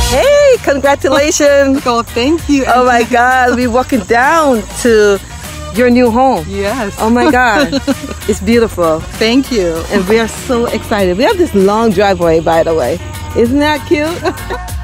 Hey, congratulations. Oh, thank you. Oh my God, we're walking down to your new home. Yes. Oh my God, it's beautiful. Thank you. And we are so excited. We have this long driveway, by the way. Isn't that cute?